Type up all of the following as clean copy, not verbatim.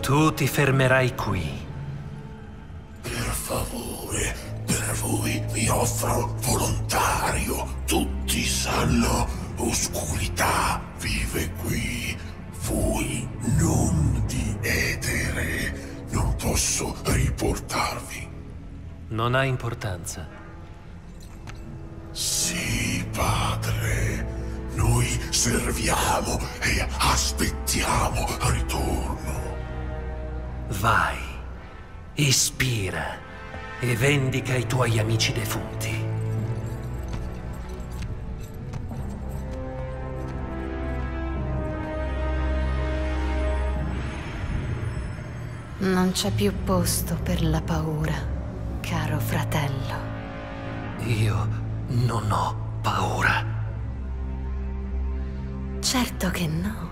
Tu ti fermerai qui. Per favore, per voi mi offro volontario. Tutti sanno, oscurità vive qui. Voi non di Etere. Non posso riportarvi. Non ha importanza. Sì, padre. Noi serviamo e aspettiamo ritorno. Vai, ispira e vendica i tuoi amici defunti. Non c'è più posto per la paura, caro fratello. Io non ho paura. Certo che no.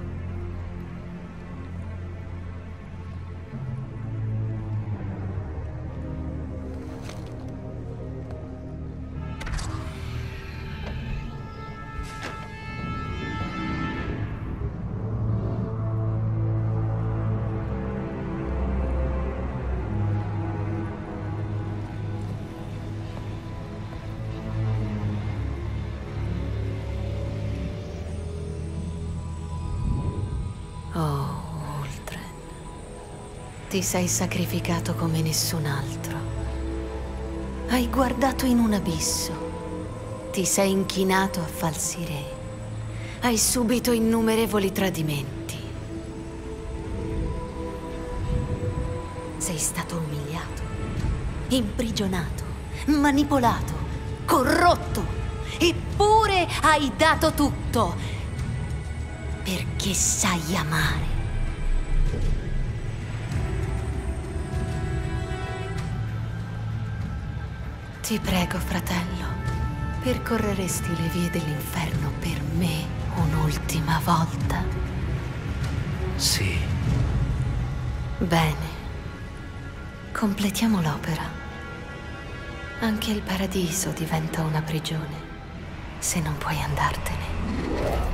Oh, Uldren. Ti sei sacrificato come nessun altro. Hai guardato in un abisso. Ti sei inchinato a falsi re. Hai subito innumerevoli tradimenti. Sei stato umiliato, imprigionato, manipolato, corrotto. Eppure hai dato tutto. Perché sai amare. Ti prego, fratello, percorreresti le vie dell'inferno per me un'ultima volta? Sì. Bene. Completiamo l'opera. Anche il paradiso diventa una prigione, se non puoi andartene.